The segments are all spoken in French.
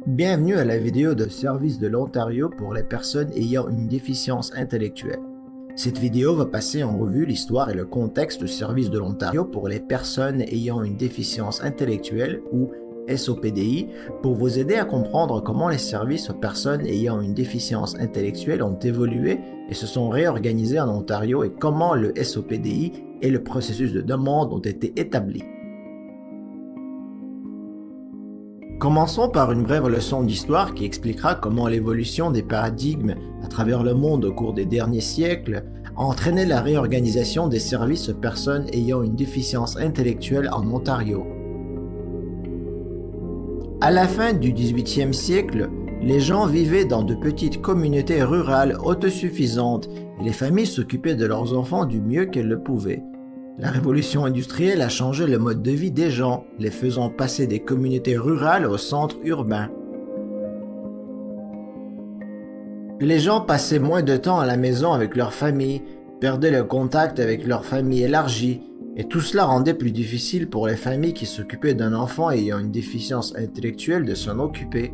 Bienvenue à la vidéo de Service de l'Ontario pour les personnes ayant une déficience intellectuelle. Cette vidéo va passer en revue l'histoire et le contexte du Service de l'Ontario pour les personnes ayant une déficience intellectuelle ou SOPDI pour vous aider à comprendre comment les services aux personnes ayant une déficience intellectuelle ont évolué et se sont réorganisés en Ontario et comment le SOPDI et le processus de demande ont été établis. Commençons par une brève leçon d'histoire qui expliquera comment l'évolution des paradigmes à travers le monde au cours des derniers siècles a entraîné la réorganisation des services aux personnes ayant une déficience intellectuelle en Ontario. À la fin du 18e siècle, les gens vivaient dans de petites communautés rurales autosuffisantes et les familles s'occupaient de leurs enfants du mieux qu'elles le pouvaient. La révolution industrielle a changé le mode de vie des gens, les faisant passer des communautés rurales au centre urbain. Les gens passaient moins de temps à la maison avec leur famille, perdaient le contact avec leur famille élargie, et tout cela rendait plus difficile pour les familles qui s'occupaient d'un enfant ayant une déficience intellectuelle de s'en occuper.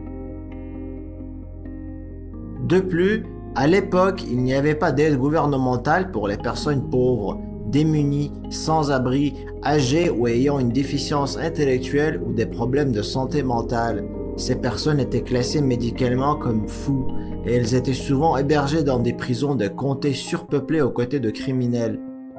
De plus, à l'époque, il n'y avait pas d'aide gouvernementale pour les personnes pauvres, démunies, sans-abri, âgées ou ayant une déficience intellectuelle ou des problèmes de santé mentale. Ces personnes étaient classées médicalement comme fous et elles étaient souvent hébergées dans des prisons de comtés surpeuplées aux côtés de criminels.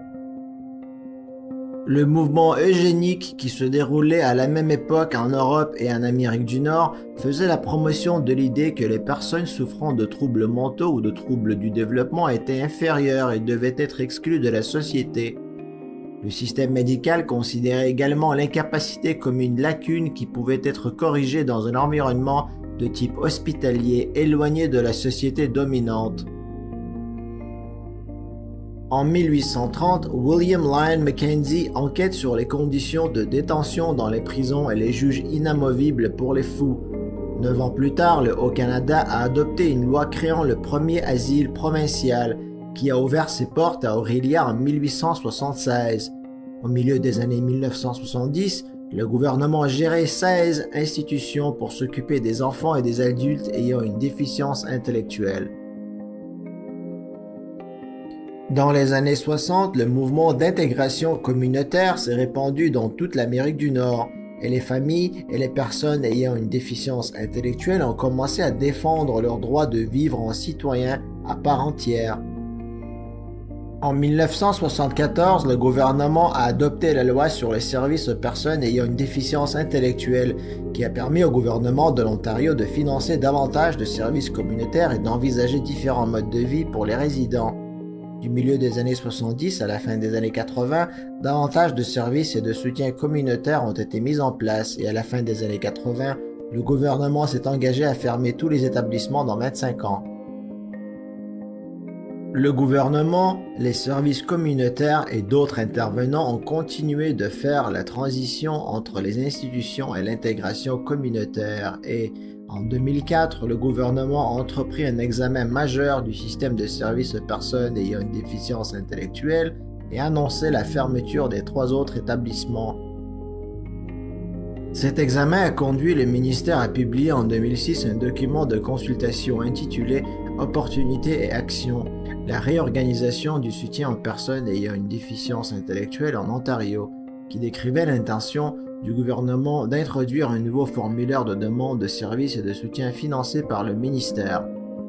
Le mouvement eugénique qui se déroulait à la même époque en Europe et en Amérique du Nord faisait la promotion de l'idée que les personnes souffrant de troubles mentaux ou de troubles du développement étaient inférieures et devaient être exclues de la société. Le système médical considérait également l'incapacité comme une lacune qui pouvait être corrigée dans un environnement de type hospitalier éloigné de la société dominante. En 1830, William Lyon Mackenzie enquête sur les conditions de détention dans les prisons et les juge inamovibles pour les fous. 9 ans plus tard, le Haut-Canada a adopté une loi créant le premier asile provincial qui a ouvert ses portes à Orillia en 1876. Au milieu des années 1970, le gouvernement gérait 16 institutions pour s'occuper des enfants et des adultes ayant une déficience intellectuelle. Dans les années 60, le mouvement d'intégration communautaire s'est répandu dans toute l'Amérique du Nord et les familles et les personnes ayant une déficience intellectuelle ont commencé à défendre leur droit de vivre en citoyens à part entière. En 1974, le gouvernement a adopté la loi sur les services aux personnes ayant une déficience intellectuelle qui a permis au gouvernement de l'Ontario de financer davantage de services communautaires et d'envisager différents modes de vie pour les résidents. Du milieu des années 70 à la fin des années 80, davantage de services et de soutien communautaires ont été mis en place et à la fin des années 80, le gouvernement s'est engagé à fermer tous les établissements dans 25 ans. Le gouvernement, les services communautaires et d'autres intervenants ont continué de faire la transition entre les institutions et l'intégration communautaire et, en 2004, le gouvernement a entrepris un examen majeur du système de services aux personnes ayant une déficience intellectuelle et annoncé la fermeture des 3 autres établissements. Cet examen a conduit le ministère à publier en 2006 un document de consultation intitulé « Opportunités et actions », la réorganisation du soutien aux personnes ayant une déficience intellectuelle en Ontario, qui décrivait l'intention du gouvernement d'introduire un nouveau formulaire de demande de services et de soutien financé par le ministère.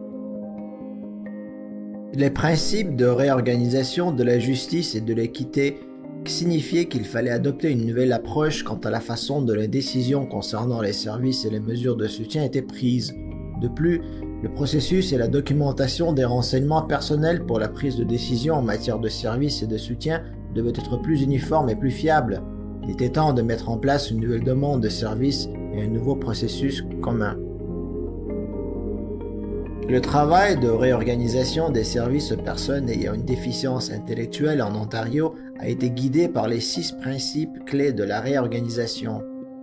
Les principes de réorganisation de la justice et de l'équité signifiaient qu'il fallait adopter une nouvelle approche quant à la façon dont les décisions concernant les services et les mesures de soutien étaient prises. De plus, le processus et la documentation des renseignements personnels pour la prise de décision en matière de services et de soutien devaient être plus uniformes et plus fiables. Il était temps de mettre en place une nouvelle demande de service et un nouveau processus commun. Le travail de réorganisation des services aux personnes ayant une déficience intellectuelle en Ontario a été guidé par les 6 principes clés de la réorganisation.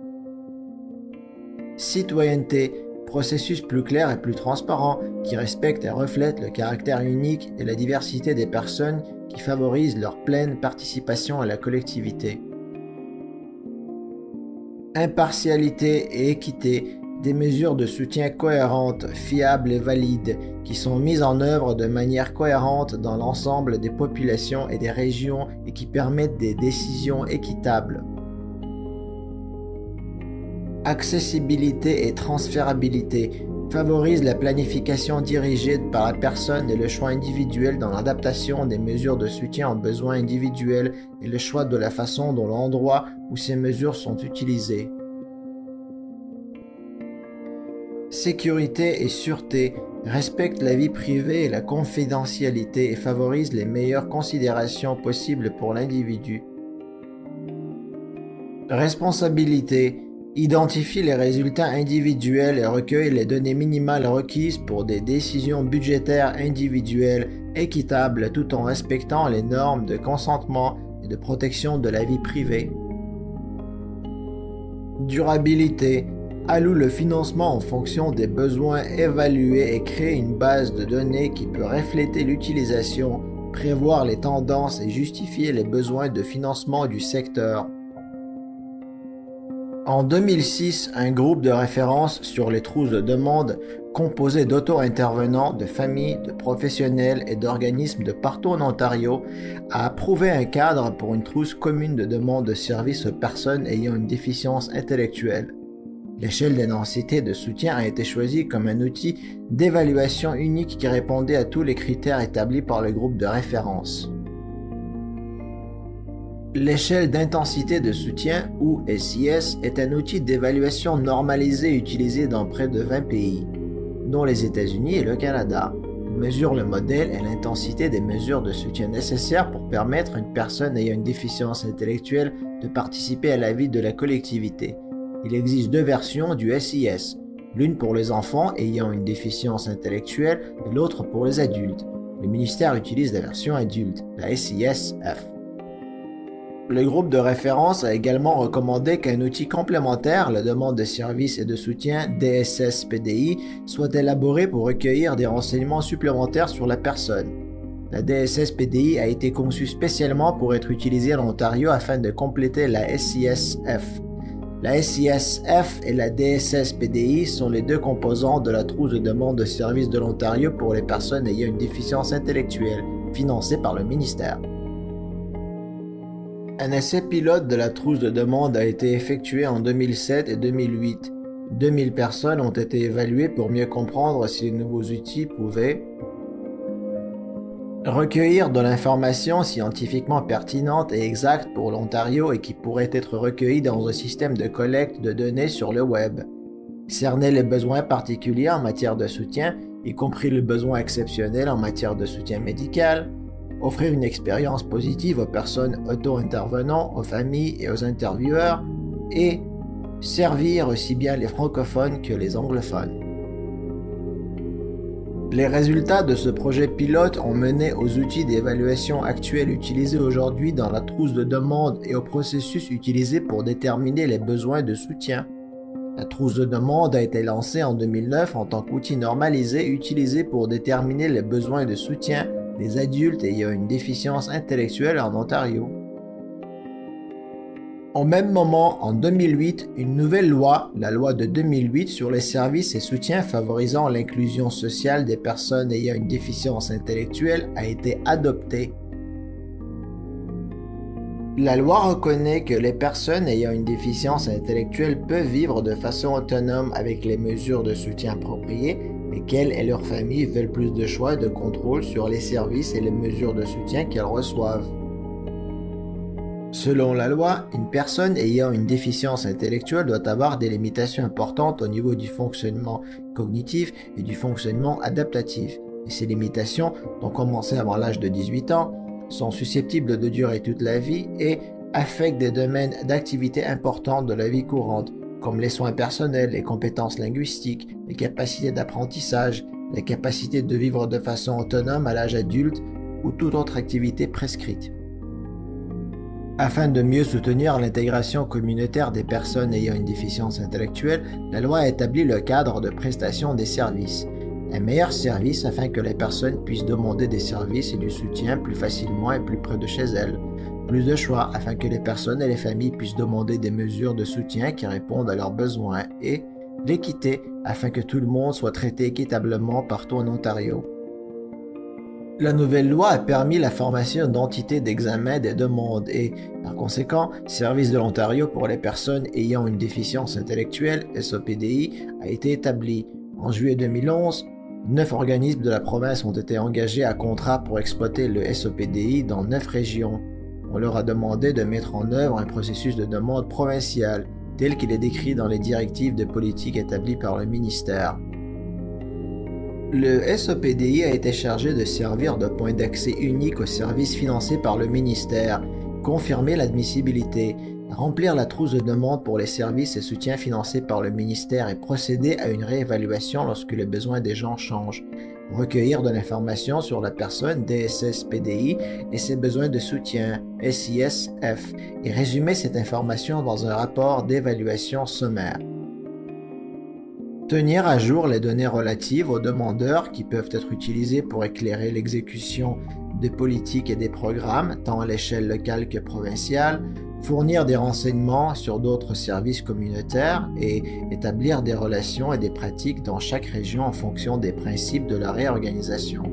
Citoyenneté, processus plus clair et plus transparent qui respecte et reflète le caractère unique et la diversité des personnes qui favorise leur pleine participation à la collectivité. Impartialité et équité, Des mesures de soutien cohérentes, fiables et valides, qui sont mises en œuvre de manière cohérente dans l'ensemble des populations et des régions et qui permettent des décisions équitables. Accessibilité et transférabilité favorise la planification dirigée par la personne et le choix individuel dans l'adaptation des mesures de soutien aux besoins individuels et le choix de la façon dont l'endroit où ces mesures sont utilisées. Sécurité et sûreté respectent la vie privée et la confidentialité et favorisent les meilleures considérations possibles pour l'individu. Responsabilité identifie les résultats individuels et recueille les données minimales requises pour des décisions budgétaires individuelles équitables tout en respectant les normes de consentement et de protection de la vie privée. Durabilité alloue le financement en fonction des besoins évalués et crée une base de données qui peut refléter l'utilisation, prévoir les tendances et justifier les besoins de financement du secteur. En 2006, un groupe de référence sur les trousses de demande composé d'auto-intervenants, de familles, de professionnels et d'organismes de partout en Ontario a approuvé un cadre pour une trousse commune de demande de services aux personnes ayant une déficience intellectuelle. L'échelle d'intensité de soutien a été choisie comme un outil d'évaluation unique qui répondait à tous les critères établis par le groupe de référence. L'échelle d'intensité de soutien, ou SIS, est un outil d'évaluation normalisé utilisé dans près de 20 pays, dont les États-Unis et le Canada. Il mesure le modèle et l'intensité des mesures de soutien nécessaires pour permettre à une personne ayant une déficience intellectuelle de participer à la vie de la collectivité. Il existe deux versions du SIS, l'une pour les enfants ayant une déficience intellectuelle et l'autre pour les adultes. Le ministère utilise la version adulte, la SIS-F. Le groupe de référence a également recommandé qu'un outil complémentaire, la demande de services et de soutien DSS-PDI, soit élaboré pour recueillir des renseignements supplémentaires sur la personne. La DSS-PDI a été conçue spécialement pour être utilisée en Ontario afin de compléter la SIS-F. La SIS-F et la DSS-PDI sont les deux composants de la trousse de demande de services de l'Ontario pour les personnes ayant une déficience intellectuelle, financée par le ministère. Un essai pilote de la trousse de demande a été effectué en 2007 et 2008. 2000 personnes ont été évaluées pour mieux comprendre si les nouveaux outils pouvaient recueillir de l'information scientifiquement pertinente et exacte pour l'Ontario et qui pourrait être recueillie dans un système de collecte de données sur le web, cerner les besoins particuliers en matière de soutien, y compris le besoin exceptionnel en matière de soutien médical, offrir une expérience positive aux personnes auto-intervenant, aux familles et aux intervieweurs, et servir aussi bien les francophones que les anglophones. Les résultats de ce projet pilote ont mené aux outils d'évaluation actuels utilisés aujourd'hui dans la trousse de demande et au processus utilisé pour déterminer les besoins de soutien. La trousse de demande a été lancée en 2009 en tant qu'outil normalisé utilisé pour déterminer les besoins de soutien des adultes ayant une déficience intellectuelle en Ontario. Au même moment, en 2008, une nouvelle loi, la loi de 2008 sur les services et soutiens favorisant l'inclusion sociale des personnes ayant une déficience intellectuelle, a été adoptée. La loi reconnaît que les personnes ayant une déficience intellectuelle peuvent vivre de façon autonome avec les mesures de soutien appropriées, mais qu'elles et leurs familles veulent plus de choix et de contrôle sur les services et les mesures de soutien qu'elles reçoivent. Selon la loi, une personne ayant une déficience intellectuelle doit avoir des limitations importantes au niveau du fonctionnement cognitif et du fonctionnement adaptatif. Et ces limitations, dont commencées avant l'âge de 18 ans, sont susceptibles de durer toute la vie et affectent des domaines d'activité importants de la vie courante, comme les soins personnels, les compétences linguistiques, les capacités d'apprentissage, la capacité de vivre de façon autonome à l'âge adulte ou toute autre activité prescrite. Afin de mieux soutenir l'intégration communautaire des personnes ayant une déficience intellectuelle, la loi a établi le cadre de prestation des services. Un meilleur service afin que les personnes puissent demander des services et du soutien plus facilement et plus près de chez elles. Plus de choix afin que les personnes et les familles puissent demander des mesures de soutien qui répondent à leurs besoins et l'équité afin que tout le monde soit traité équitablement partout en Ontario. La nouvelle loi a permis la formation d'entités d'examen des demandes et, par conséquent, Service de l'Ontario pour les personnes ayant une déficience intellectuelle, SOPDI, a été établi. En juillet 2011, 9 organismes de la province ont été engagés à contrat pour exploiter le SOPDI dans 9 régions. On leur a demandé de mettre en œuvre un processus de demande provincial, tel qu'il est décrit dans les directives de politique établies par le ministère. Le SOPDI a été chargé de servir de point d'accès unique aux services financés par le ministère, confirmer l'admissibilité, remplir la trousse de demande pour les services et soutiens financés par le ministère et procéder à une réévaluation lorsque les besoins des gens changent, recueillir de l'information sur la personne DSS-PDI et ses besoins de soutien SIS-F et résumer cette information dans un rapport d'évaluation sommaire. Tenir à jour les données relatives aux demandeurs qui peuvent être utilisées pour éclairer l'exécution des politiques et des programmes, tant à l'échelle locale que provinciale, fournir des renseignements sur d'autres services communautaires et établir des relations et des pratiques dans chaque région en fonction des principes de la réorganisation.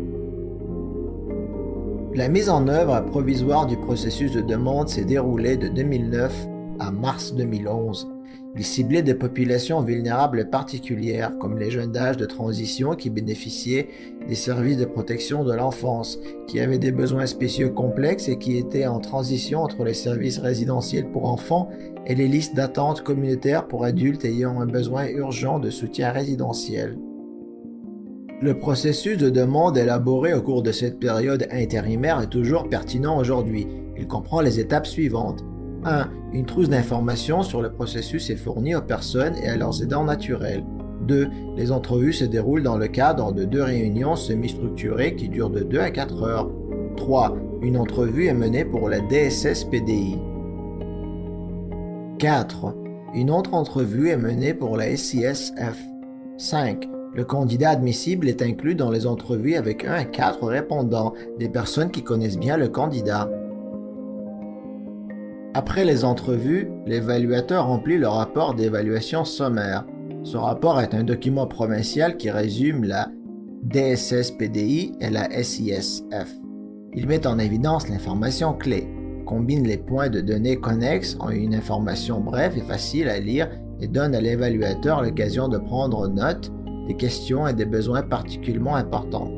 La mise en œuvre provisoire du processus de demande s'est déroulée de 2009 à mars 2011. Il ciblait des populations vulnérables particulières, comme les jeunes d'âge de transition qui bénéficiaient des services de protection de l'enfance, qui avaient des besoins spéciaux complexes et qui étaient en transition entre les services résidentiels pour enfants et les listes d'attente communautaires pour adultes ayant un besoin urgent de soutien résidentiel. Le processus de demande élaboré au cours de cette période intérimaire est toujours pertinent aujourd'hui. Il comprend les étapes suivantes. 1. Une trousse d'informations sur le processus est fournie aux personnes et à leurs aidants naturels. 2. Les entrevues se déroulent dans le cadre de 2 réunions semi-structurées qui durent de 2 à 4 heures. 3. Une entrevue est menée pour la DSS-PDI. 4. Une autre entrevue est menée pour la SIS-F. 5. Le candidat admissible est inclus dans les entrevues avec 1 à 4 répondants, des personnes qui connaissent bien le candidat. Après les entrevues, l'évaluateur remplit le rapport d'évaluation sommaire. Ce rapport est un document provincial qui résume la DSS-PDI et la SIS-F. Il met en évidence l'information clé, combine les points de données connexes en une information brève et facile à lire et donne à l'évaluateur l'occasion de prendre note des questions et des besoins particulièrement importants.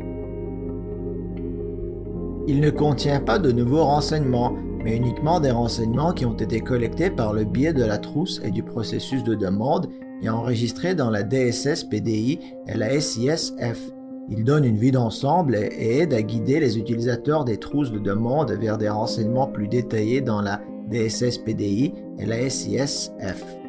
Il ne contient pas de nouveaux renseignements, mais uniquement des renseignements qui ont été collectés par le biais de la trousse et du processus de demande et enregistrés dans la DSS-PDI et la SIS-F. Il donne une vue d'ensemble et aide à guider les utilisateurs des trousses de demande vers des renseignements plus détaillés dans la DSS-PDI et la SIS-F.